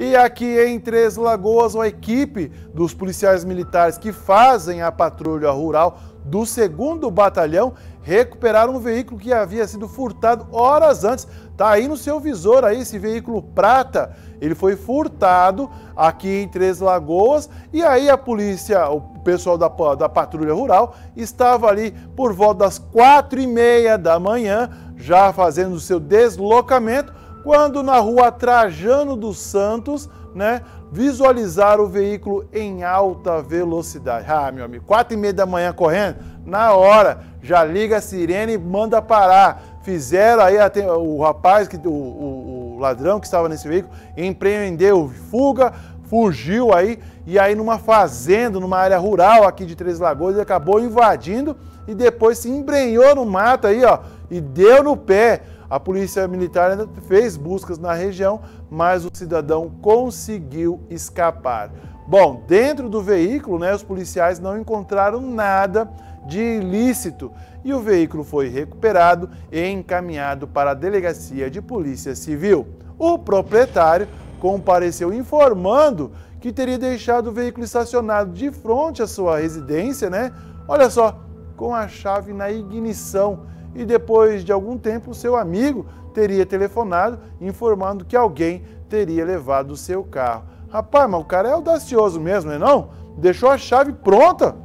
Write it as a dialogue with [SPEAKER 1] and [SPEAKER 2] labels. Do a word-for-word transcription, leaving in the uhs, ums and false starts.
[SPEAKER 1] E aqui em Três Lagoas, a equipe dos policiais militares que fazem a patrulha rural do segundo Batalhão recuperaram um veículo que havia sido furtado horas antes. Tá aí no seu visor aí esse veículo prata. Ele foi furtado aqui em Três Lagoas e aí a polícia, o pessoal da, da patrulha rural estava ali por volta das quatro e meia da manhã, já fazendo o seu deslocamento, quando na rua Trajano dos Santos, né, visualizaram o veículo em alta velocidade. Ah, meu amigo, quatro e meia da manhã correndo, na hora, já liga a sirene e manda parar. Fizeram aí, o rapaz, o, o, o ladrão que estava nesse veículo, empreendeu fuga, fugiu aí, e aí numa fazenda, numa área rural aqui de Três Lagoas, ele acabou invadindo e depois se embrenhou no mato aí, ó, e deu no pé. A polícia militar ainda fez buscas na região, mas o cidadão conseguiu escapar. Bom, dentro do veículo, né, os policiais não encontraram nada de ilícito e o veículo foi recuperado e encaminhado para a Delegacia de Polícia Civil. O proprietário compareceu informando que teria deixado o veículo estacionado de frente à sua residência, né? Olha só, com a chave na ignição. E depois de algum tempo, seu amigo teria telefonado informando que alguém teria levado o seu carro. Rapaz, mas o cara é audacioso mesmo, não é não? Deixou a chave pronta